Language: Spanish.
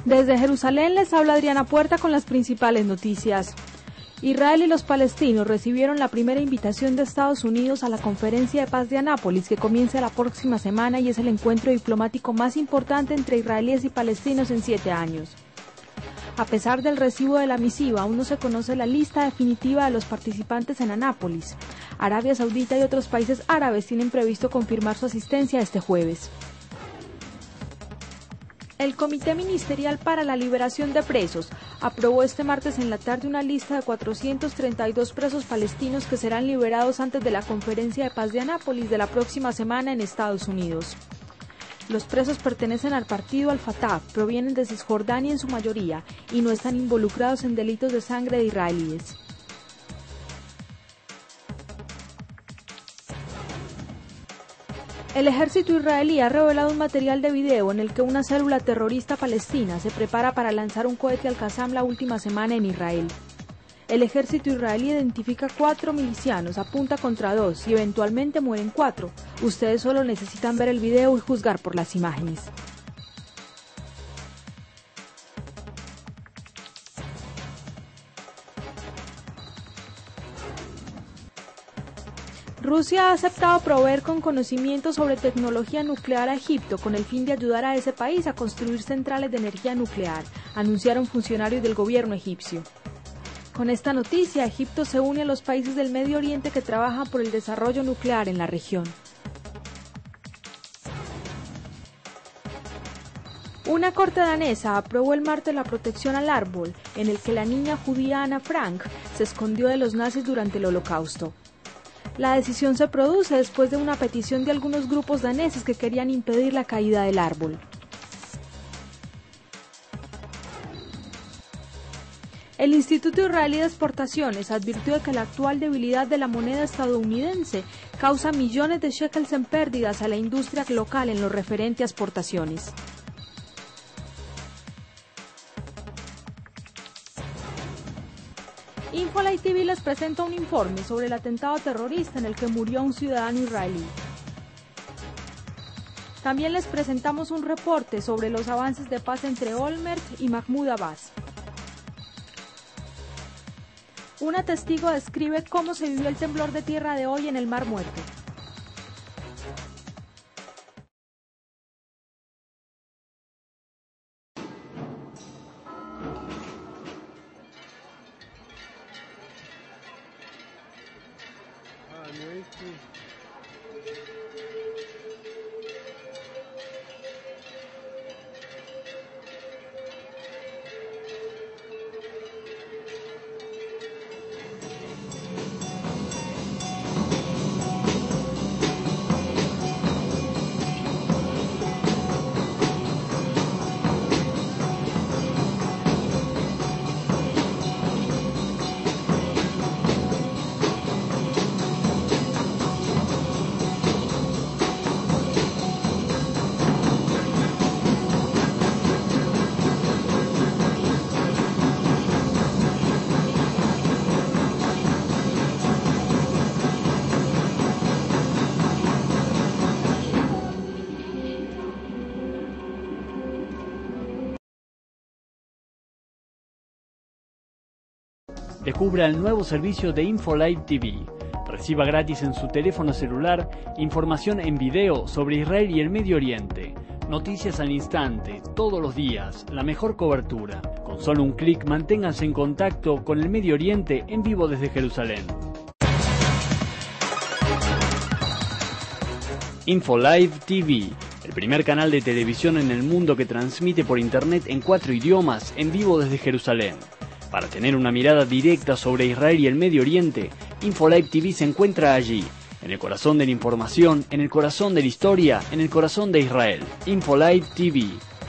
Desde Jerusalén les habla Adriana Puerta con las principales noticias. Israel y los palestinos recibieron la primera invitación de Estados Unidos a la Conferencia de Paz de Anápolis, que comienza la próxima semana y es el encuentro diplomático más importante entre israelíes y palestinos en 7 años. A pesar del recibo de la misiva, aún no se conoce la lista definitiva de los participantes en Anápolis. Arabia Saudita y otros países árabes tienen previsto confirmar su asistencia este jueves. El Comité Ministerial para la Liberación de Presos aprobó este martes en la tarde una lista de 432 presos palestinos que serán liberados antes de la Conferencia de Paz de Anápolis de la próxima semana en Estados Unidos. Los presos pertenecen al partido Al-Fatah, provienen de Cisjordania en su mayoría y no están involucrados en delitos de sangre de israelíes. El ejército israelí ha revelado un material de video en el que una célula terrorista palestina se prepara para lanzar un cohete al Qassam la última semana en Israel. El ejército israelí identifica 4 milicianos, apunta contra 2 y eventualmente mueren 4. Ustedes solo necesitan ver el video y juzgar por las imágenes. Rusia ha aceptado proveer con conocimientos sobre tecnología nuclear a Egipto con el fin de ayudar a ese país a construir centrales de energía nuclear, anunciaron funcionarios del gobierno egipcio. Con esta noticia, Egipto se une a los países del Medio Oriente que trabajan por el desarrollo nuclear en la región. Una corte danesa aprobó el martes la protección al árbol, en el que la niña judía Ana Frank se escondió de los nazis durante el Holocausto. La decisión se produce después de una petición de algunos grupos daneses que querían impedir la caída del árbol. El Instituto Israelí de Exportaciones advirtió de que la actual debilidad de la moneda estadounidense causa millones de shekels en pérdidas a la industria local en lo referente a exportaciones. Infolight TV les presenta un informe sobre el atentado terrorista en el que murió un ciudadano israelí. También les presentamos un reporte sobre los avances de paz entre Olmert y Mahmoud Abbas. Una testigo describe cómo se vivió el temblor de tierra de hoy en el Mar Muerto. Descubra el nuevo servicio de Infolight TV. Reciba gratis en su teléfono celular información en video sobre Israel y el Medio Oriente. Noticias al instante, todos los días, la mejor cobertura. Con solo un clic manténgase en contacto con el Medio Oriente en vivo desde Jerusalén. Infolight TV, el primer canal de televisión en el mundo que transmite por internet en 4 idiomas en vivo desde Jerusalén. Para tener una mirada directa sobre Israel y el Medio Oriente, Infolight TV se encuentra allí, en el corazón de la información, en el corazón de la historia, en el corazón de Israel. Infolight TV,